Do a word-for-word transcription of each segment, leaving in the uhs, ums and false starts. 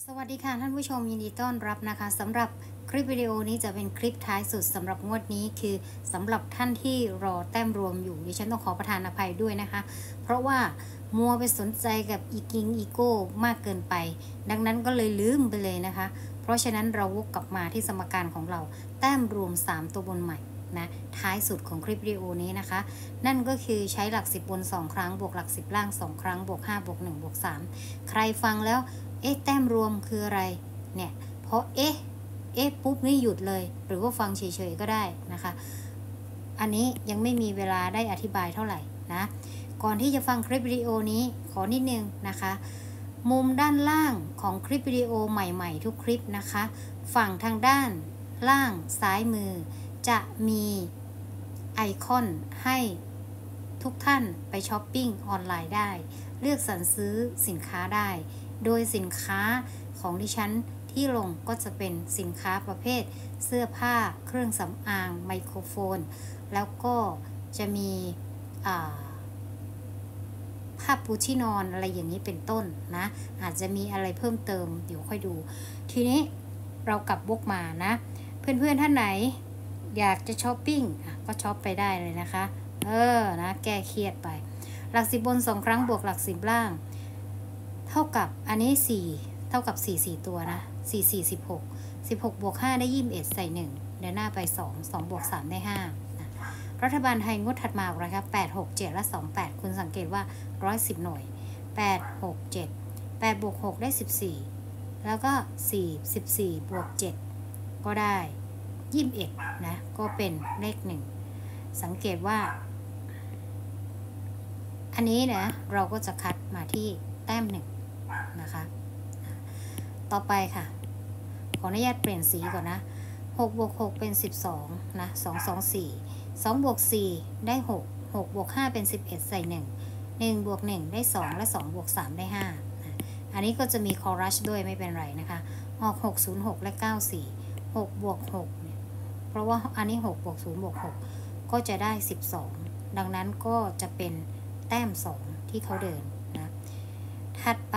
สวัสดีค่ะท่านผู้ชมยินดีต้อนรับนะคะสำหรับคลิปวิดีโอนี้จะเป็นคลิปท้ายสุดสำหรับงวดนี้คือสำหรับท่านที่รอแต้มรวมอยู่ดิฉันต้องขอประทานอภัยด้วยนะคะเพราะว่ามัวไปสนใจกับอีกิงอีโก้มากเกินไปดังนั้นก็เลยลืมไปเลยนะคะเพราะฉะนั้นเราวกกลับมาที่สมการของเราแต้มรวมสามตัวบนใหม่นะท้ายสุดของคลิปวิดีโอนี้นะคะนั่นก็คือใช้หลักสิบบนสองครั้งบวกหลักสิบล่างสองครั้งบวกห้าบวกหนึ่งบวกสามใครฟังแล้วเอ๊ะแต้มรวมคืออะไรเนี่ยเพราะเอ๊ะเอ๊ะปุ๊บนี่หยุดเลยหรือว่าฟังเฉยๆก็ได้นะคะอันนี้ยังไม่มีเวลาได้อธิบายเท่าไหร่นะก่อนที่จะฟังคลิปวิดีโอนี้ขอนิดนึงนะคะมุมด้านล่างของคลิปวิดีโอใหม่ๆทุกคลิปนะคะฝั่งทางด้านล่างซ้ายมือจะมีไอคอนให้ทุกท่านไปช้อปปิ้งออนไลน์ได้เลือกสรรซื้อสินค้าได้โดยสินค้าของดิฉันที่ลงก็จะเป็นสินค้าประเภทเสื้อผ้าเครื่องสำอางไมโครโฟนแล้วก็จะมีผ้าปูที่นอนอะไรอย่างนี้เป็นต้นนะอาจจะมีอะไรเพิ่มเติมเดี๋ยวค่อยดูทีนี้เรากลับวกมานะเพื่อนๆท่านไหนอยากจะช้อปปิ้งก็ช้อปไปได้เลยนะคะเออนะแก้เครียดไปหลักสิบบนสองครั้งบวกหลักสิบล่างเท่ากับอันนี้สี่เท่ากับสี่ สี่ตัวนะสี่ สี่ สิบหก สิบหกบวกห้าได้ยี่สิบเอ็ดใส่หนึ่งเดินหน้าไปสอง สองบวกสามได้ห้านะรัฐบาลไทยงวดถัดมาอะไรครับแปด หก เจ็ดและสอง แปดคุณสังเกตว่าหนึ่งร้อยสิบหน่วยแปด หก เจ็ด แปดบวกหกได้สิบสี่แล้วก็สี่ สิบสี่บวกเจ็ดก็ได้ยี่สิบเอ็ดนะก็เป็นเลขหนึ่งสังเกตว่าอันนี้นะเราก็จะคัดมาที่แต้มหนึ่งนะคะต่อไปค่ะขออนุญาตเปลี่ยนสีก่อนนะหกบวกหกเป็นสิบสองนะสอง สอง สี่ สองบวกสี่ได้หก หกบวกห้าเป็นสิบเอ็ดใส่หนึ่ง หนึ่งบวกหนึ่งได้สองและสองบวกสามได้ห้านะอันนี้ก็จะมีคอรัชด้วยไม่เป็นไรนะคะออกหก ศูนย์ หกและเก้า สี่ หกบวกหกเนี่ยเพราะว่าอันนี้หกบวกศูนย์บวกหกก็จะได้สิบสองดังนั้นก็จะเป็นแต้มสองที่เขาเดินนะถัดไป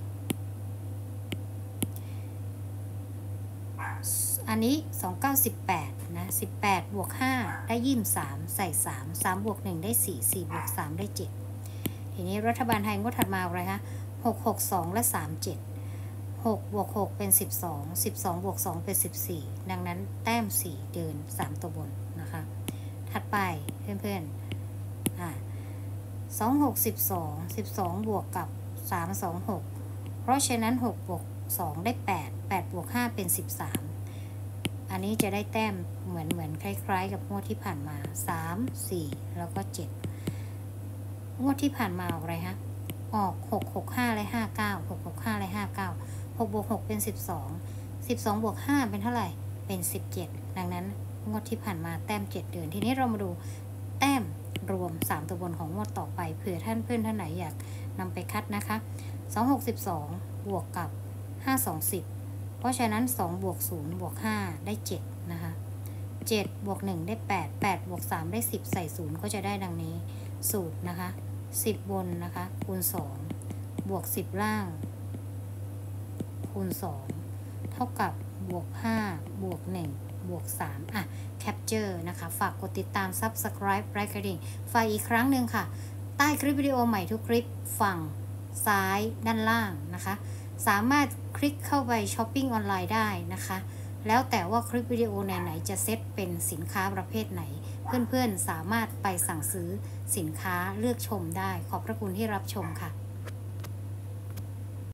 อันนี้สอง เก้า สิบแปดนะสิบแปดบวกห้าได้ยี่สิบสามใส่สาม สามบวกหนึ่งได้สี่ สี่บวกสามได้เจ็ดทีนี้รัฐบาลไทยงวดถัดมาอะไรคะหก หก สองและสาม เจ็ด หกบวกหกเป็นสิบสอง สิบสองบวกสองเป็นสิบสี่ดังนั้นแต้มสี่เดินสามตัวบนนะคะถัดไปเพื่อนๆอ่าสอง หก สิบสอง สิบสองบวกกับสาม สอง หกเพราะฉะนั้นหกบวกสองได้แปด แปดบวกห้าเป็นสิบสามอันนี้จะได้แต้มเหมือนเหมือนคล้ายๆกับงวดที่ผ่านมาสาม สี่แล้วก็เจ็ดงวดที่ผ่านมาออกอะไรฮะออกหก หก ห้าและห้า เก้า หก หก ห้าและห้า เก้า หกบวกหกเป็นสิบสอง สิบสองบวกห้าเป็นเท่าไหร่เป็นสิบเจ็ดดังนั้นงวดที่ผ่านมาแต้มเจ็ดเดือนทีนี้เรามาดูแต้มรวมสามตัวบนของงวดต่อไปเผื่อท่านเพื่อนท่านไหนอยากนำไปคัดนะคะสอง หก สิบสองบวกกับห้า สอง สิบเพราะฉะนั้นสองบวกศูนย์บวกห้าได้เจ็ดนะคะเจ็ดบวกหนึ่งได้แปด แปดบวกสามได้สิบใส่ศูนย์ก็จะได้ดังนี้สูตรนะคะสิบบนนะคะคูณสองบวกสิบล่างคูณสองเท่ากับบวกห้าบวกหนึ่งบวกสามอ่ะแคปเจอร์นะคะฝากกดติดตาม Subscribe ไลค์กระดิ่งฝากอีกครั้งหนึ่งค่ะใต้คลิปวิดีโอใหม่ทุกคลิปฝั่งซ้ายด้านล่างนะคะสามารถคลิกเข้าไปช้อปปิ้งออนไลน์ได้นะคะแล้วแต่ว่าคลิปวิดีโอไหนๆจะเซตเป็นสินค้าประเภทไหนเพื่อนๆสามารถไปสั่งซื้อสินค้าเลือกชมได้ขอบพระคุณที่รับชมค่ะ